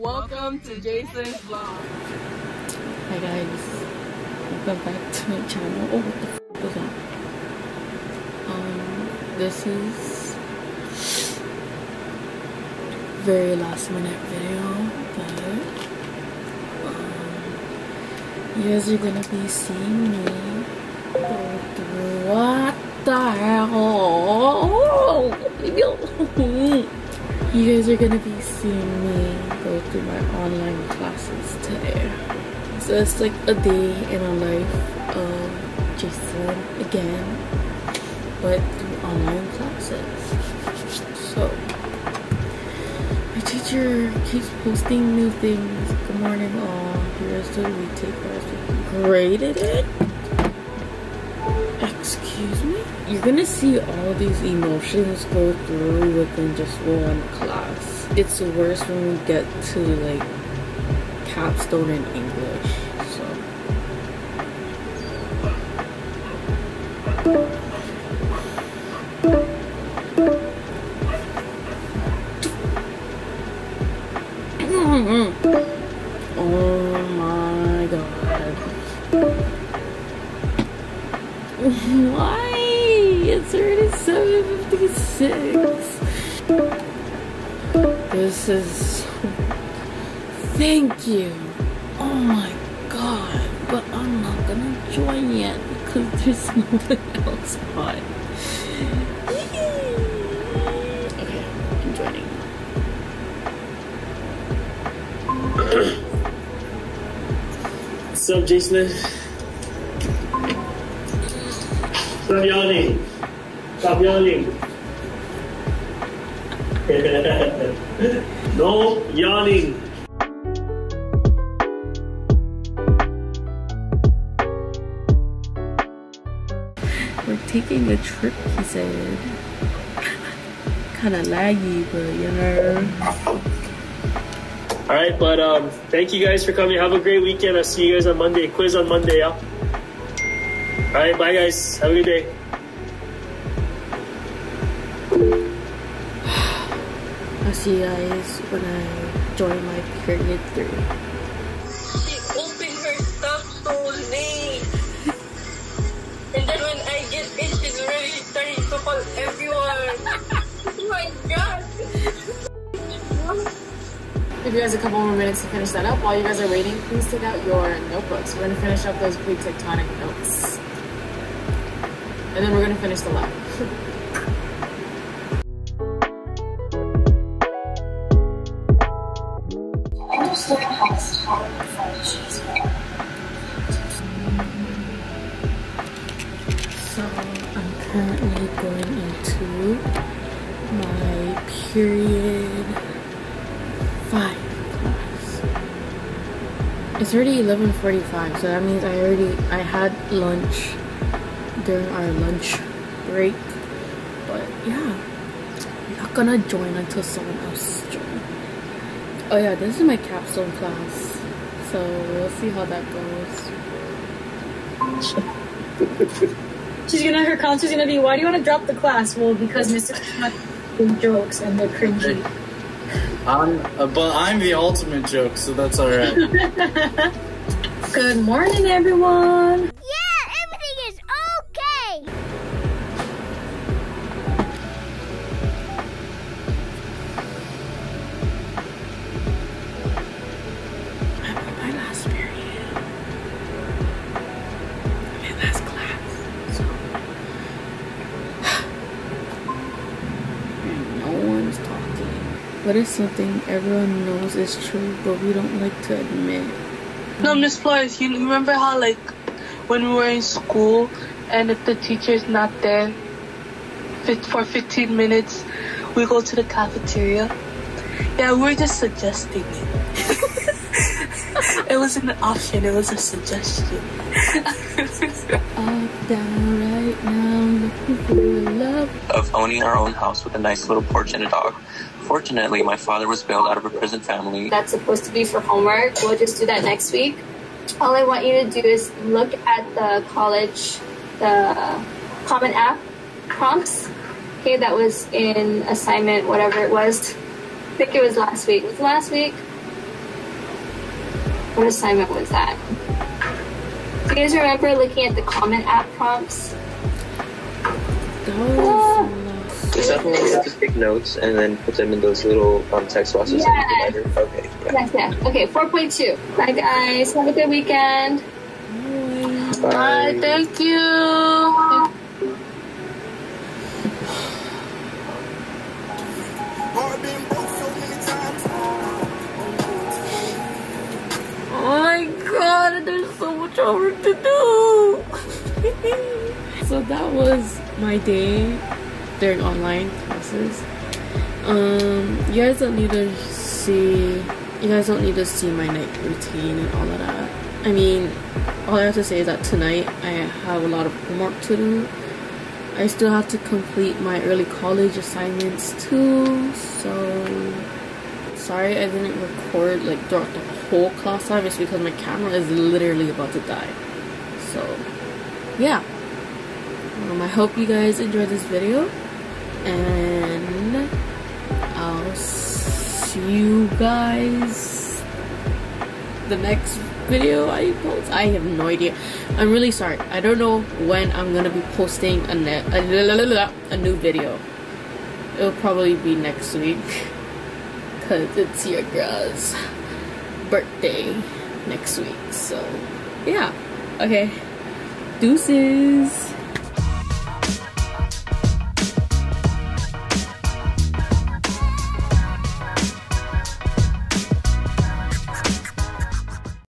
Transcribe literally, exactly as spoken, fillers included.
Welcome to Jason's vlog. Hi guys, welcome back to my channel. Oh, what the f was that? Um, this is very last minute video, but um, you guys are gonna be seeing me go through what the hell? You guys are gonna be seeing me go through my online classes today. So it's like a day in a life of Jason again, but through online classes. So my teacher keeps posting new things. Good morning all. Here's the retake class. Graded it? Excuse me? You're gonna see all these emotions go through within just one class. It's worse when we get to like capstone in English. So oh my god. Why? It's already seven fifty-six. This is... Thank you. Oh my god. But I'm not gonna join yet because there's no one else on. Okay, I'm joining. What's up, Jason? Stop yawning. Stop yawning. No yawning. We're taking a trip, he said. Kinda laggy, but you know. Alright, but um, thank you guys for coming. Have a great weekend. I'll see you guys on Monday. Quiz on Monday, yeah? Alright, bye guys. Have a good day. I'll see you guys when I join my period three. She opened her stuff so late. And then when I get in, she's already starting to call everyone. Oh my god. Give you guys a couple more minutes to finish that up. While you guys are waiting, please take out your notebooks. We're gonna finish up those Greek tectonic notes. And then we're gonna finish the lab. So I'm currently going into my period five class. It's already eleven forty-five, so that means I already I had lunch during our lunch break. But yeah, I'm not gonna join until someone else joins. Oh yeah, this is my capstone class, so we'll see how that goes. She's gonna, her counselor's gonna be, why do you want to drop the class? Well, because Mister not doing jokes and they're cringy. I'm, uh, but I'm the ultimate joke, so that's alright. Good morning, everyone. Yeah, everything is okay. I'm in my last period. I'm in last class, so and no one's talking. What is something everyone knows is true, but we don't like to admit? No, Miss Flores, you remember how, like, when we were in school and if the teacher's not there for fifteen minutes, we go to the cafeteria? Yeah, we were just suggesting it. It wasn't an option, it was a suggestion. Up, down, right now, looking for love. Of owning our own house with a nice little porch and a dog. Fortunately, my father was bailed out of a prison family. That's supposed to be for homework. We'll just do that next week. All I want you to do is look at the college, the Common App prompts. Okay, that was in assignment, whatever it was. I think it was last week. Was it last week? What assignment was that? Do you guys remember looking at the Common App prompts? That was Is that the one you have to take notes and then put them in those little um, text boxes? Yeah. Okay. Yeah. Yes, yeah. Okay, four point two. Bye, guys. Have a good weekend. Bye. Bye. Thank you. Oh my god, there's so much homework to do. So that was my day during online classes. Um, you guys don't need to see, you guys don't need to see my night routine and all of that. I mean, all I have to say is that tonight I have a lot of homework to do. I still have to complete my early college assignments too, so sorry I didn't record like throughout the whole class time. It's because my camera is literally about to die. So yeah, um, I hope you guys enjoyed this video, and I'll see you guys the next video I post. I have no idea. I'm really sorry. I don't know when I'm gonna be posting a, ne a, a new video. It'll probably be next week because it's your girl's birthday next week. So yeah, okay, deuces.